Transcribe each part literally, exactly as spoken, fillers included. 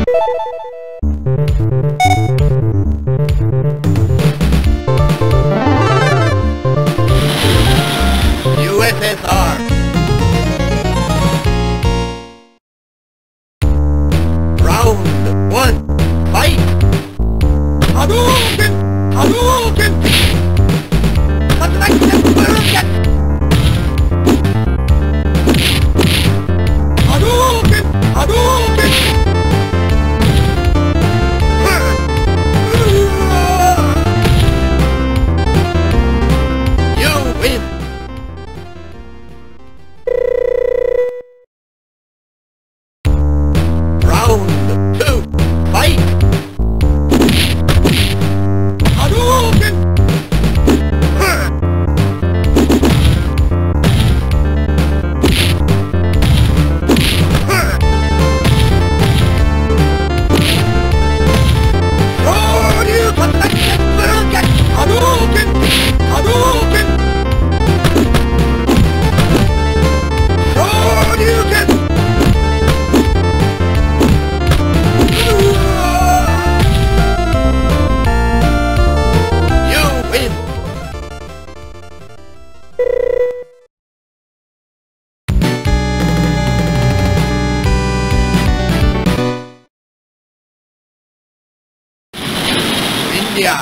U S S R. Round one, fight! Hadouken! Hadouken! Hadouken! Hadouken! Hadouken! You win! Round two, fight! Hadouken! Hadouken! Hadouken! Hadouken! You win! India.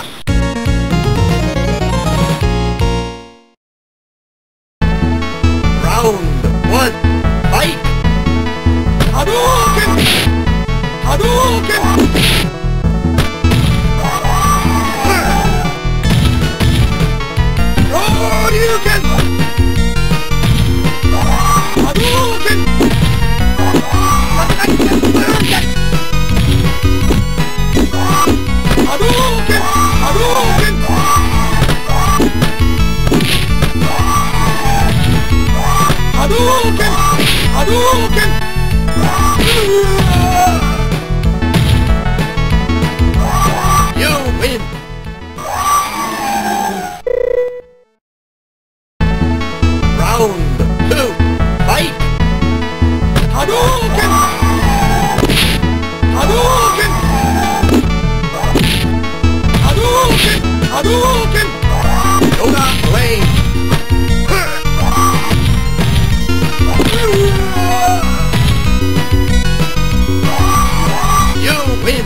Round one, fight! Hadouken! Hadouken! Hadouken! Hadouken! Hadouken! Hadouken! Hadouken! Hadouken! You win! Round two, fight! Hadouken! Hadouken! Hadouken! Hadouken! Yoga Lane! You win!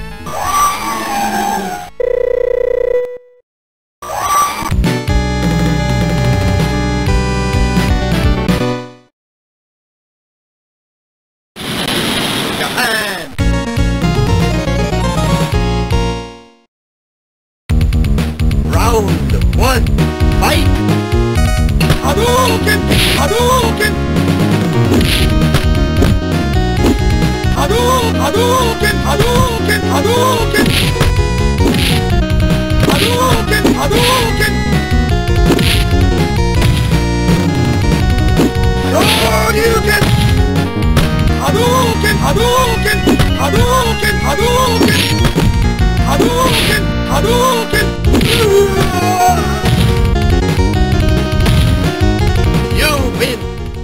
Japan! Round one, fight! Hadouken! Hadouken! Hadouken! Hadouken! Hadouken! Hadouken! Hadouken! Hadouken! Hadouken! Hadouken! Hadouken! Hadouken! Hadouken! Hadouken! Hadouken! You win!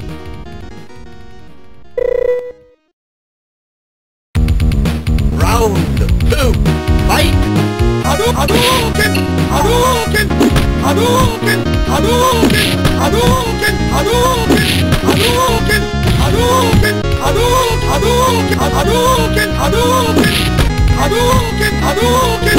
Round two, fight! Hadouken! Hadouken! Hadouken! Hadouken! Hadouken! Hadouken! Hadouken! Hadouken! Hadouken! Hadouken! Hadouken! Hadouken! Hadouken!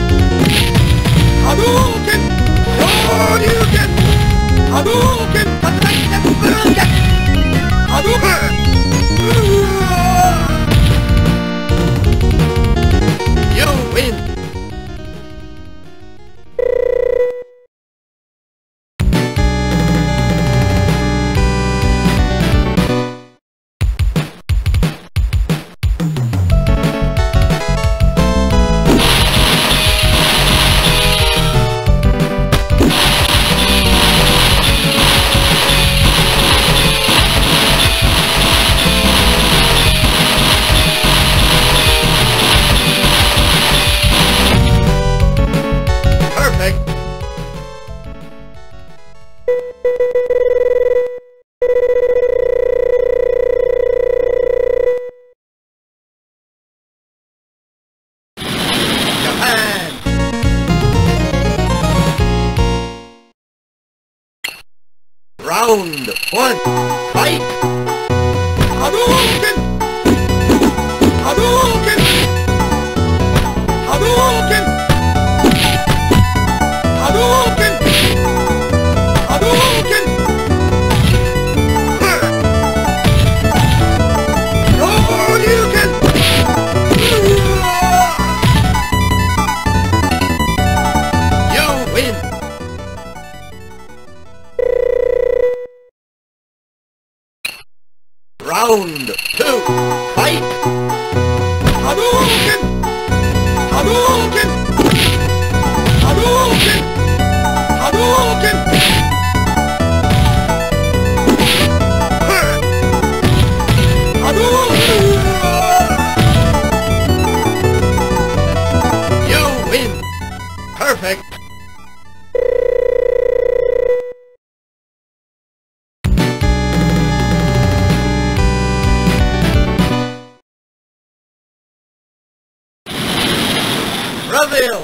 Hadouken! Hadouken! Hadouken! Hadouken! Hadouken! You win! one, fight! Hadouken! Hadouken! Hadouken! Hadouken! Hadouken! Hadouken! You win! Round two, fight! Hadouken! Hadouken! Hadouken! Hadouken! Hadouken! You win! Perfect! Brazil!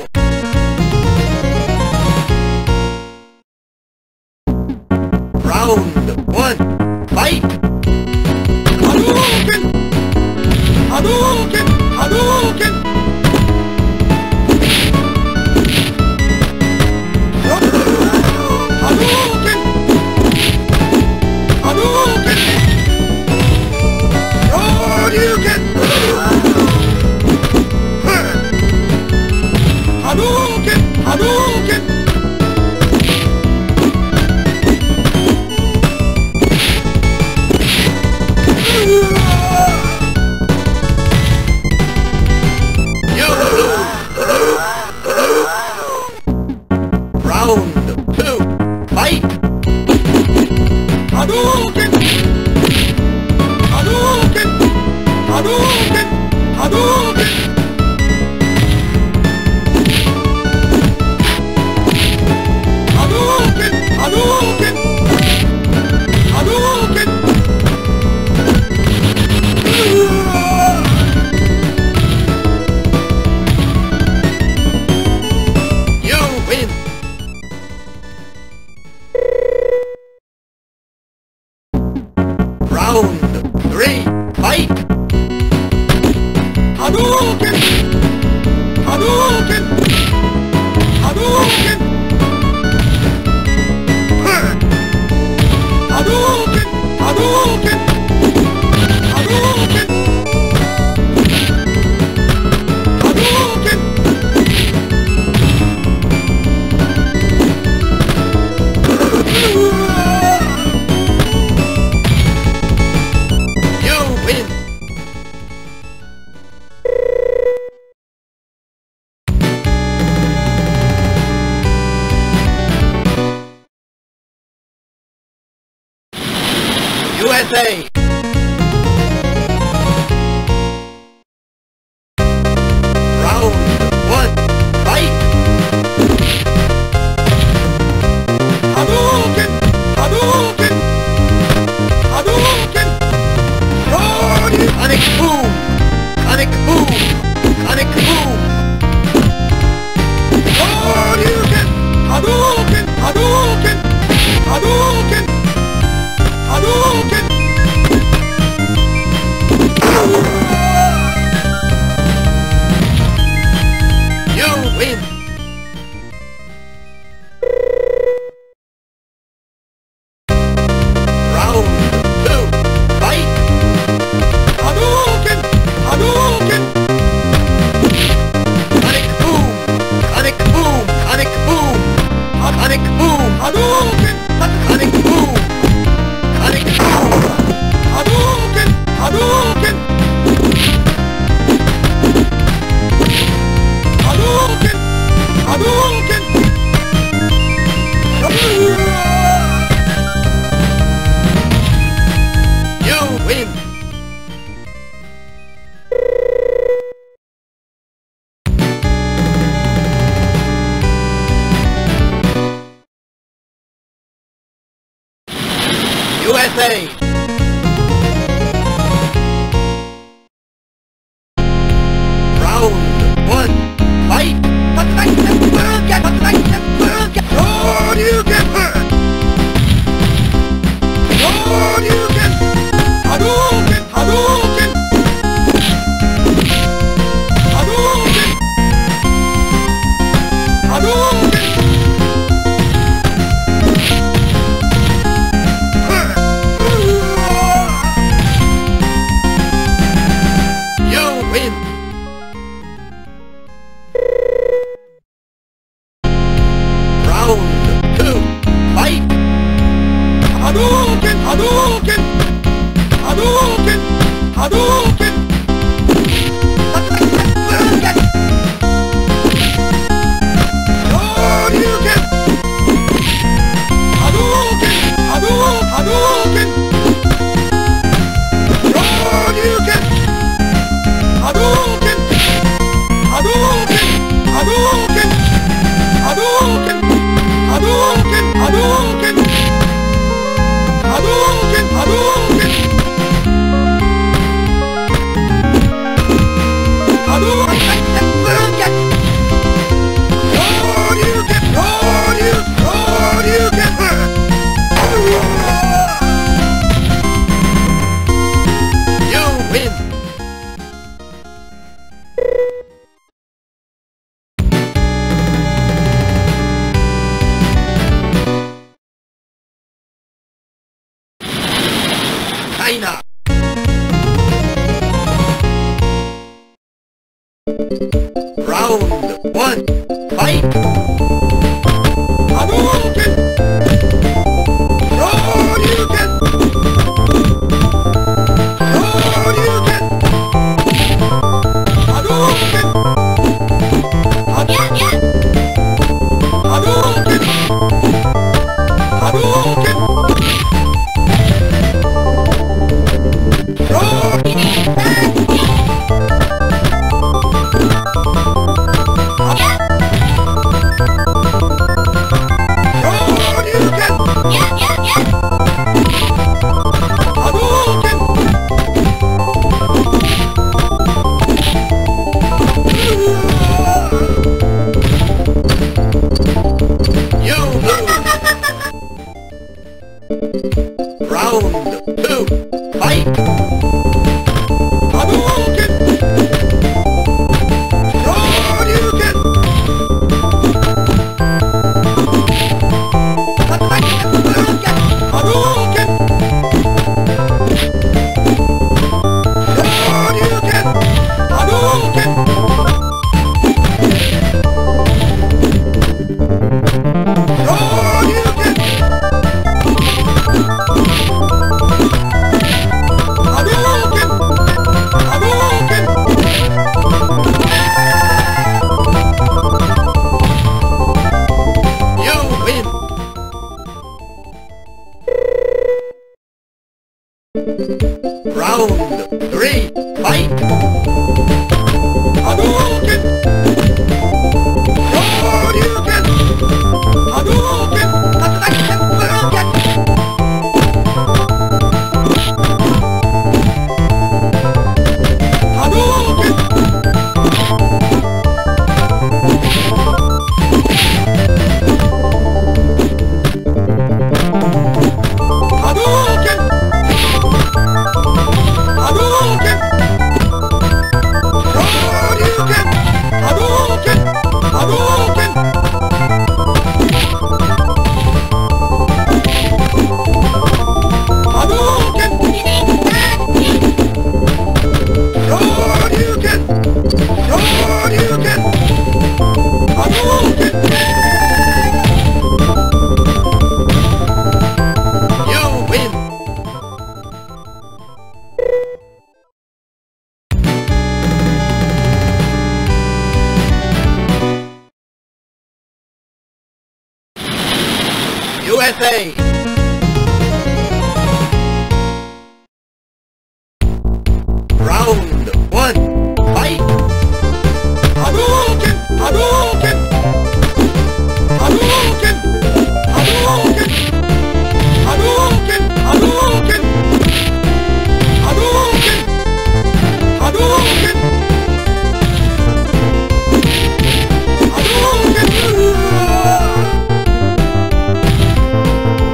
Round one, fight! Hadouken! Hadouken! Hadouken! Hadouken! Hadouken! Hadouken! Hadouken! Hadouken! Round two, fight! Hadouken! Hadouken! Hadouken! Hadouken! Hadouken! Hadouken! Hadouken! You win! Round three, fight! Hadouken! Hadouken! Hadouken! Hadouken! Hadouken! Hadouken! Hadouken! You win! U S A! Round one, fight! Hadouken! Hadouken! Hadouken! Sonic boom! Sonic boom! Sonic boom! Hadouken! Hadouken! Hadouken! Hadouken! Hadouken! China. Round one, fight! Hadouken! Shoryuken! Shoryuken! Hadouken! Hadouken! Hadouken! Hadouken! Round two, fight! Hadouken! Shoryuken! Hadouken! Hadouken! Shoryuken! Hadouken! Shoryuken! Round three, fight! Hadouken! Shoryuken! Hadouken! Hadouken! Hadouken! Hadouken! Hadouken! Shoryuken! Hadouken! Hadouken! Hadouken! Shoryuken! Shoryuken! Hadouken! You win! U S A! Round one, fight! Hadouken! Hadouken! Hadouken! Hadouken! Hadouken! Hadouken! Hadouken! Hadouken! Hadouken!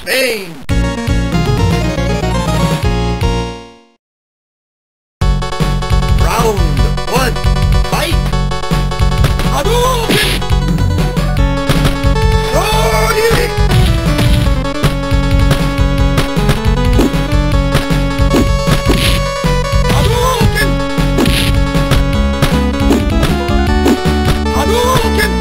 Main. Round one. Fight. Hadouken. Hadouken. Hadouken. Hadouken.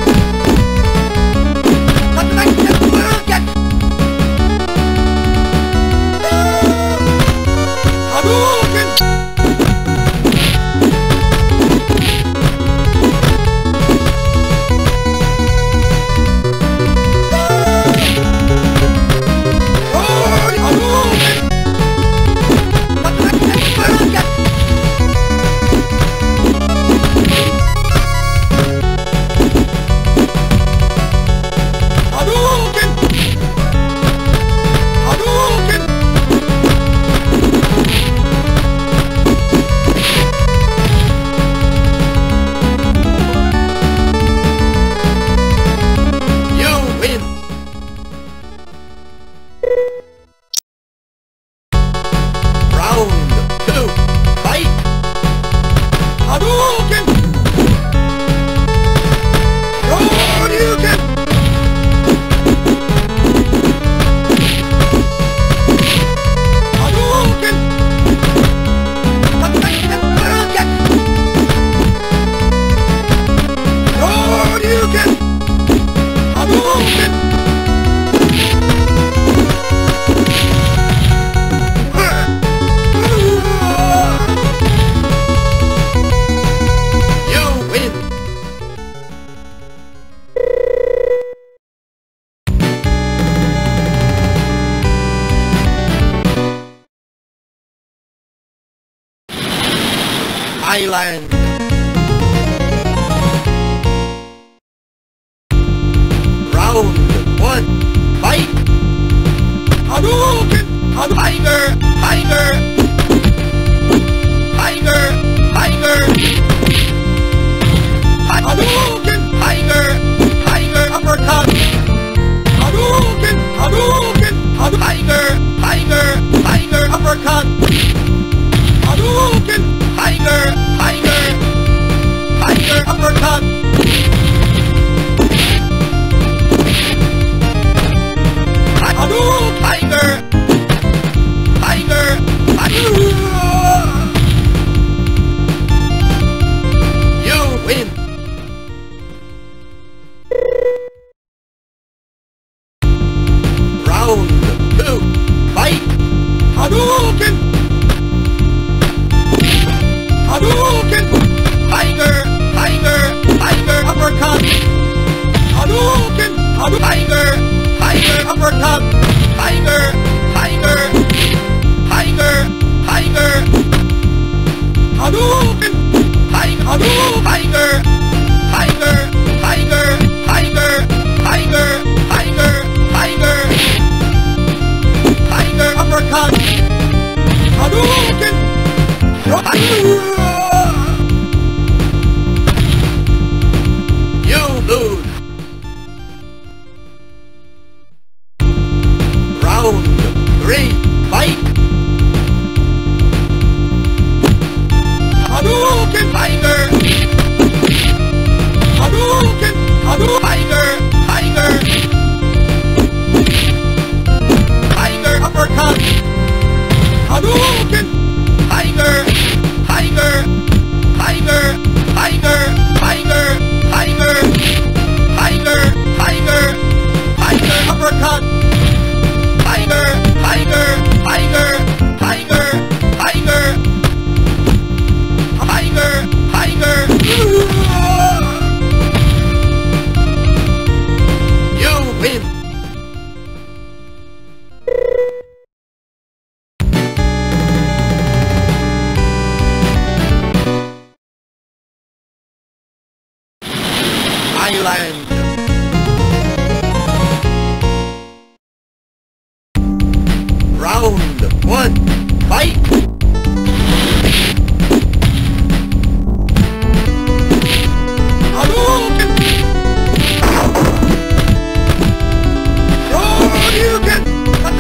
Island. Round one. Fight. Hadouken. Tiger. Tiger. Tiger. Tiger. Hadouken. Tiger. Tiger. Uppercut. Hadouken. Hadouken. Tiger. Tiger. Tiger. Uppercut. Hadouken. Tiger, tiger, tiger, uppercut. Hadouken, tiger, tiger, tiger. You win. Round two, fight. Hadouken. Hadouken! Tiger! Tiger! Tiger! Uppercut! Hadouken! Tiger! Tiger! Uppercut! Tiger! Tiger! Tiger! Tiger! Hadouken! Tiger! Hadouken! Tiger! Tiger! Tiger! Tiger! Tiger! Tiger! Tiger! Tiger! Uppercut! Hadouken! You lose. Round three, fight. Hadouken, tiger. Hadouken, Hadouken, tiger, tiger. Tiger uppercut. Hadouken. Tiger, tiger, tiger, tiger, tiger, tiger, tiger, tiger, tiger, uppercut. Tiger, tiger, tiger, tiger, tiger, tiger, tiger. You win. Island. Round one. Fight. Hadouken. Hadouken.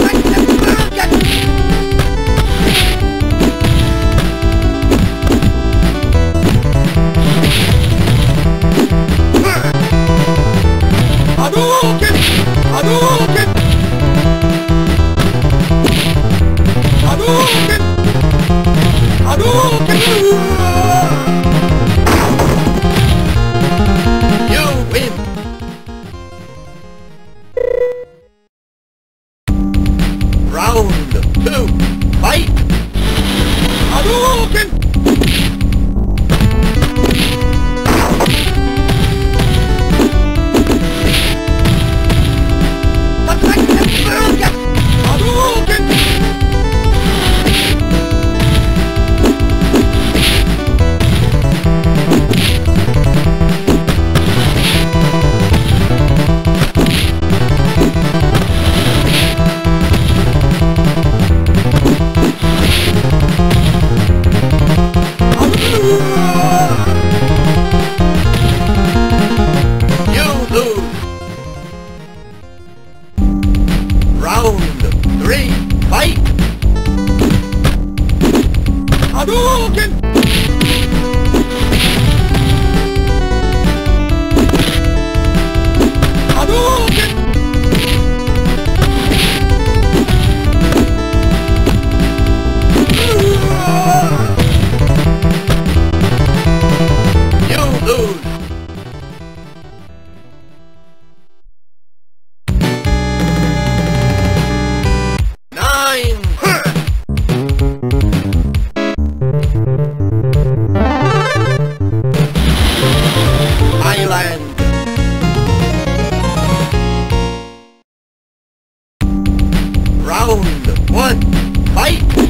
Round three, fight! Hadouken! Hadouken! You lose! Nine! Island! Round one, fight!